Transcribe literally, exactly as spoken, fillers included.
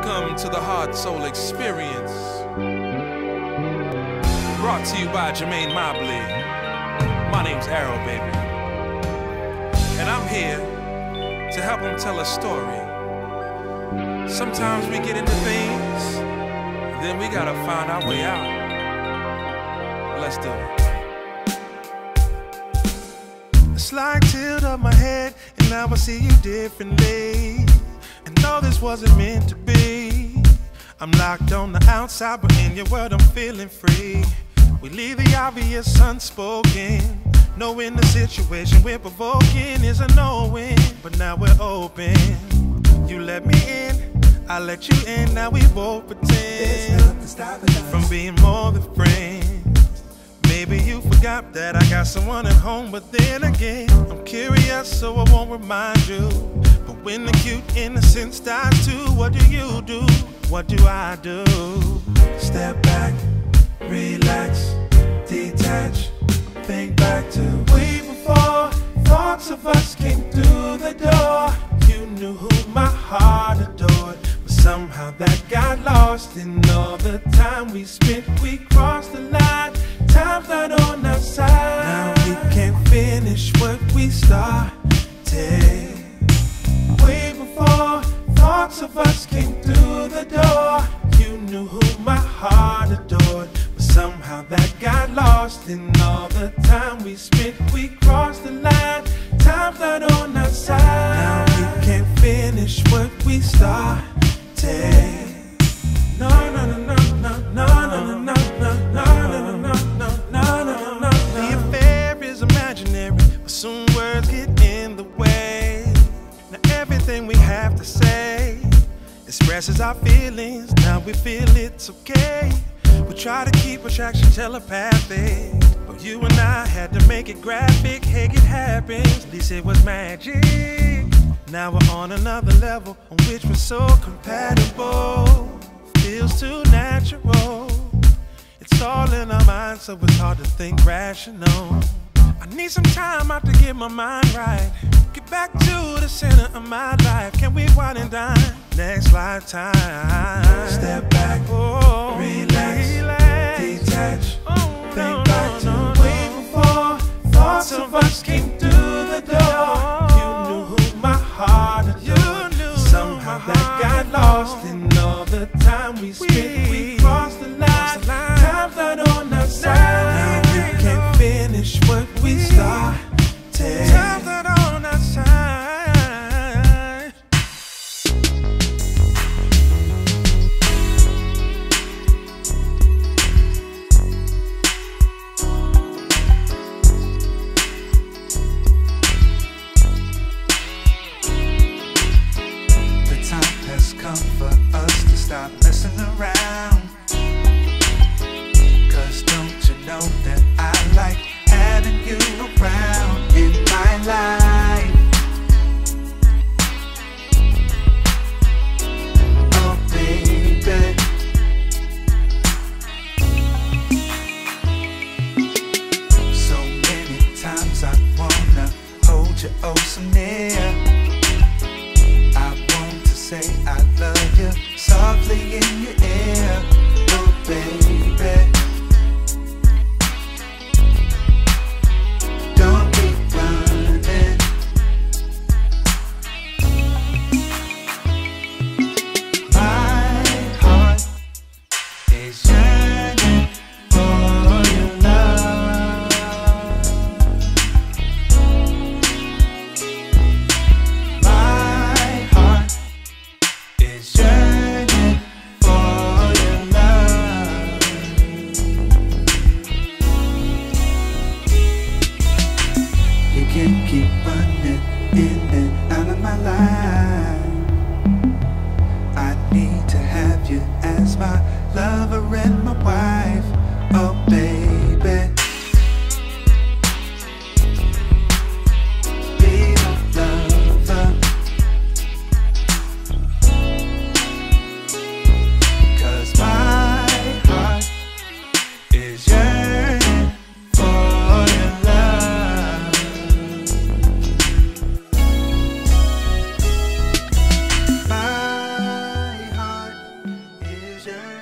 Welcome to the Heart Soul Experience, brought to you by Jermaine Mobley. My name's Arrow, baby, and I'm here to help him tell a story. Sometimes we get into things, then we gotta find our way out. Let's do it. A slight tilt of my head, and now I see you differently. And though this wasn't meant to be, I'm locked on the outside, but in your world I'm feeling free. We leave the obvious unspoken, knowing the situation we're provoking is a no-win. But now we're open, you let me in, I let you in, now we both pretend from being more than friends. Maybe you forgot that I got someone at home, but then again, I'm curious, so I won't remind you. But when the cute innocence dies too, what do you do? What do I do? Step back, relax, detach, think back to way before thoughts of us came through the door. You knew who my heart adored, but somehow that got lost in all the time we spent. We crossed the line, time's not on our side. Now we can't finish what we started. Way before thoughts of us came through the door, you knew who my heart adored, but somehow that got lost in all the time we spent. We crossed the line, time's not on our side. Now we can't finish what we started. No, no, no, no, no, no, no, no, no, no, no, no, no, no, no, no. The affair is imaginary, but soon words get in the way. Now everything we have to say expresses our feelings. Now we feel it's okay. We try to keep attraction telepathic, but you and I had to make it graphic. Hey, it happens, at least it was magic. Now we're on another level on which we're so compatible. Feels too natural. It's all in our minds, so it's hard to think rational. I need some time out to get my mind right, get back to the center of my life. Can we wine and dine next lifetime? Step back, oh, relax, relax, detach, oh, think no, back no, to no, way no. Before thoughts of us came through the door. You knew who my heart adored, knew somehow my that got lost in all the time we spent. We, we crossed the line, time's not on our side. Now we can't finish what we started. Time's not on our side. The time has come for us to stop messing around. Cause don't you know that I like having you around in my life? Oh baby, so many times I wanna hold you oh so near. I want to say I love you softly in your ear. Oh baby, for illusion.